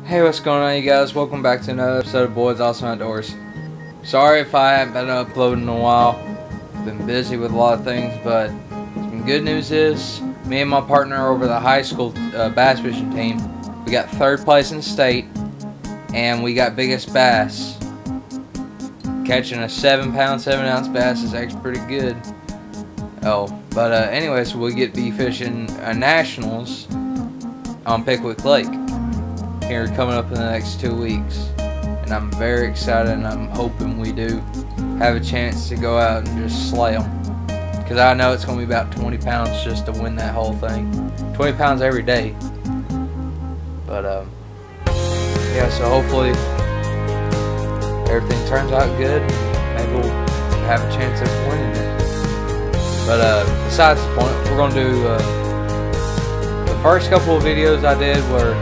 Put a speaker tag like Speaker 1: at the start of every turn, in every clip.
Speaker 1: Hey, what's going on, you guys? Welcome back to another episode of Boys Awesome Outdoors. Sorry if I haven't been uploading in a while. Been busy with a lot of things, but some good news is me and my partner over the high school bass fishing team, we got third place in state, and we got biggest bass. Catching a 7-pound, 7-ounce bass is actually pretty good. Anyway, so we get to be fishing nationals on Pickwick Lake here coming up in the next 2 weeks, and I'm very excited, and I'm hoping we do have a chance to go out and just slay them, because I know it's going to be about 20 pounds just to win that whole thing. 20 pounds every day. But yeah, so hopefully everything turns out good, and maybe we'll have a chance of winning it. But besides the point, we're going to do the first couple of videos I did were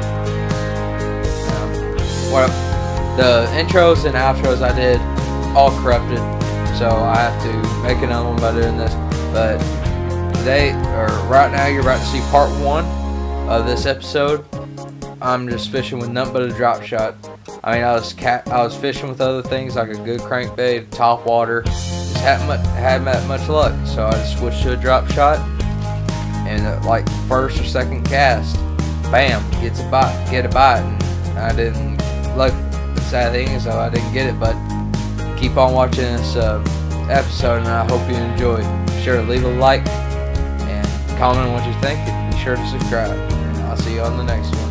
Speaker 1: the intros and outros I did all corrupted, so I have to make another one by doing this. But today, or right now, you're about to see part 1 of this episode. I'm just fishing with nothing but a drop shot. I mean, I was fishing with other things like a good crankbait, top water. Just hadn't that much luck, so I just switched to a drop shot. And like first or second cast, bam, get a bite. And I didn't. Look, the sad thing is, though, I didn't get it. But keep on watching this episode, and I hope you enjoy. Be sure to leave a like and comment on what you think, and be sure to subscribe. And I'll see you on the next one.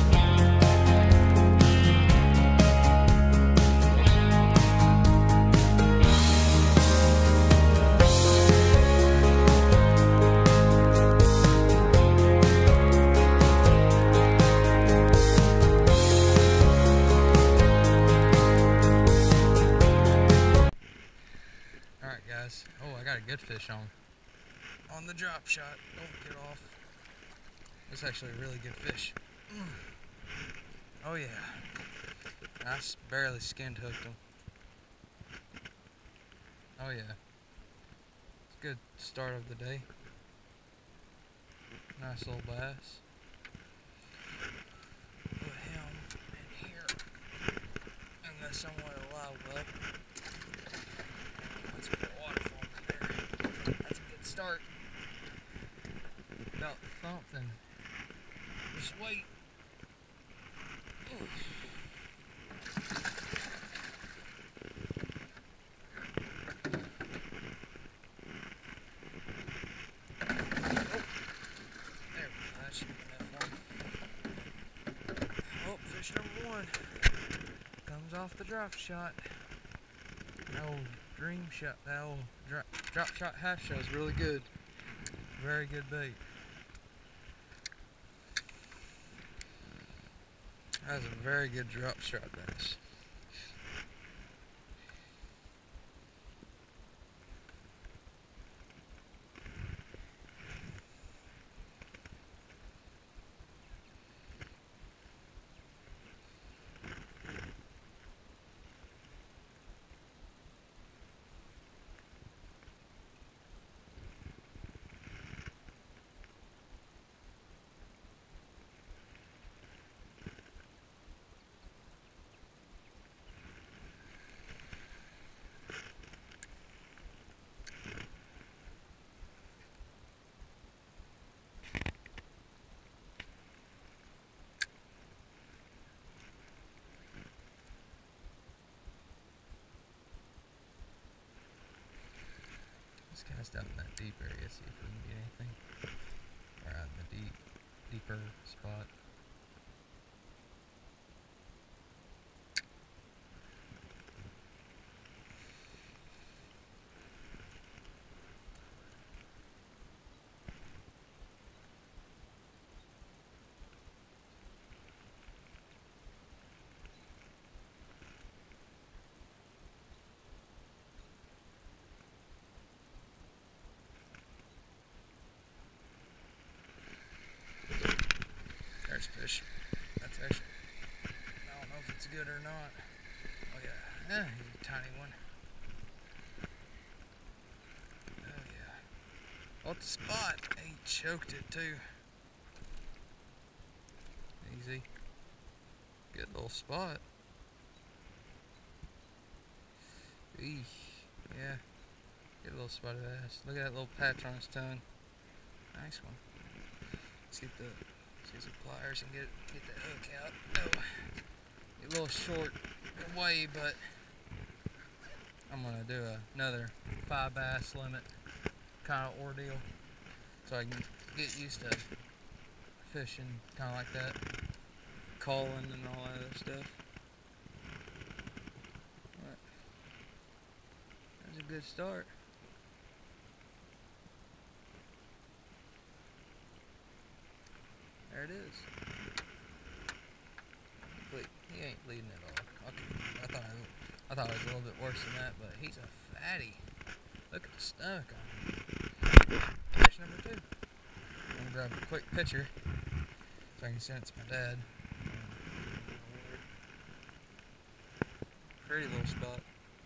Speaker 1: Oh, I got a good fish on the drop shot. Don't get off. It's actually a really good fish. Oh yeah, I barely skin hooked him. Oh yeah, it's a good start of the day. Nice little bass. Put him in here, unless I want to live well. Let's put water for him in there. That's a good start. About the thump, then just wait. Ooh. There we go. That should be enough for him. Oh, fish number 1 comes off the drop shot. That old dream shot, that old drop shot half shot is really good. Very good bait. That was a very good drop shot bass. Let's cast out in that deep area, see if we can get anything. Or out in the deeper spot. There's fish. That's actually, I don't know if it's good or not. Oh yeah, he's a tiny one. Oh yeah. Well, the spot, he choked it too. Easy. Good
Speaker 2: Good little spot. Eesh. Yeah. Good little spotted bass. Look at that little patch on his tongue. Nice one. Let's get some pliers and get that hook out. Oh, a little short way, but I'm gonna do another 5 bass limit kind of ordeal, so I can get used to fishing kind of like that, calling and all that other stuff. But that's a good start. There it is. Wait, he ain't bleeding at all. Okay, I thought it was a little bit worse than that, but he's a fatty. Look at the stomach on him. Fish number 2. I'm gonna grab a quick picture so I can send it to my dad. Pretty little spot.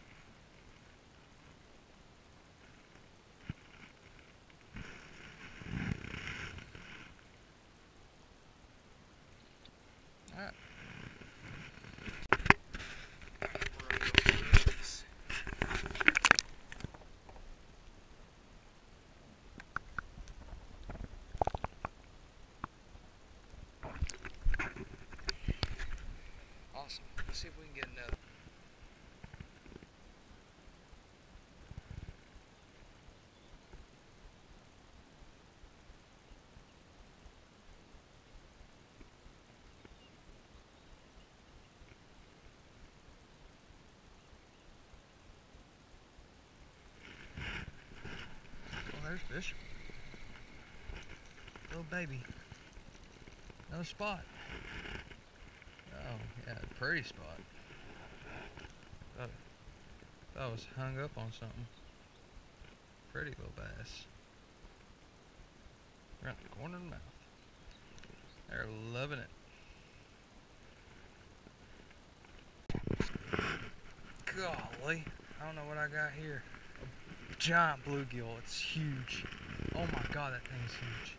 Speaker 2: Alright. Awesome. Let's see if we can get another. Well, there's fish. Little baby. Another spot. Oh, yeah, pretty spot. Thought I was hung up on something. Pretty little bass. Right in the corner of the mouth. They're loving it. Golly, I don't know what I got here. A giant bluegill. It's huge. Oh my god, that thing's huge.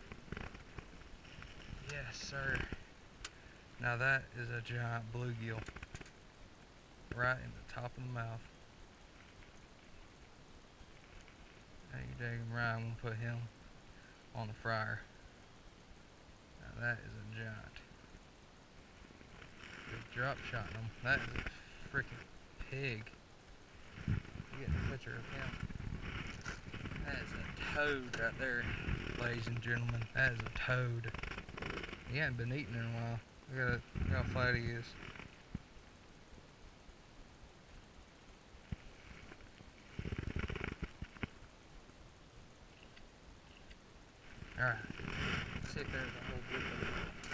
Speaker 2: Yes, sir. Now that is a giant bluegill. Right in the top of the mouth. Now you daggum right, I'm gonna put him on the fryer. Now that is a giant. Just drop shotting him. That is a freaking pig. You get a picture of him. That is a toad right there, ladies and gentlemen. That is a toad. He hasn't been eating in a while. Look at how flat he is. Alright, let's see if there's a whole group of them.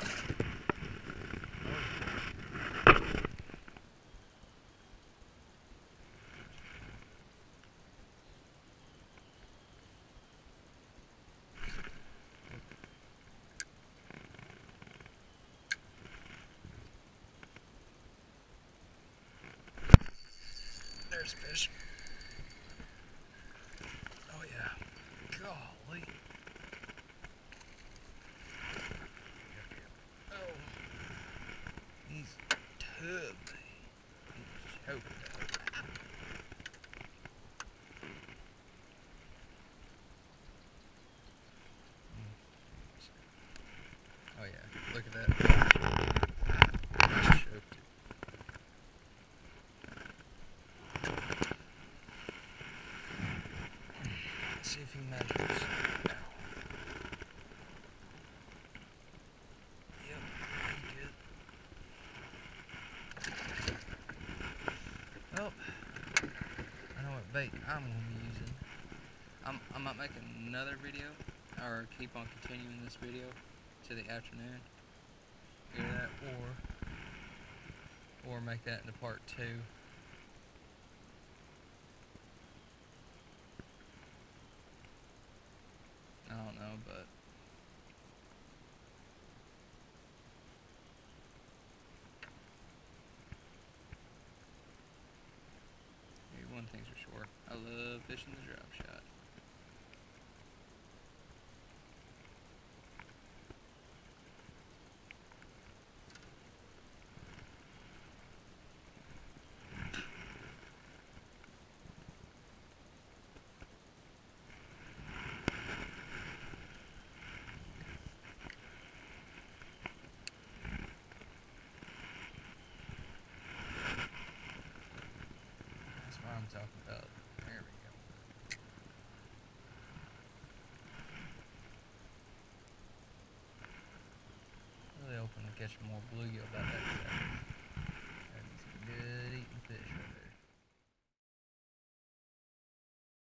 Speaker 2: There's fish. Oh yeah. Golly. Oh. He's tubby. He's choked up. Oh yeah. Look at that. Choked. Let's see if he measures. Yep, he did. Well, I know what bait I'm going to be using. I might make another video, or keep on continuing this video to the afternoon. Either that, or make that into part 2. I don't know, but one thing's for sure, I love fishing the drop shot. I'm talking about. There we go. Really hoping to catch more bluegill about that today. That'd be some good eating fish right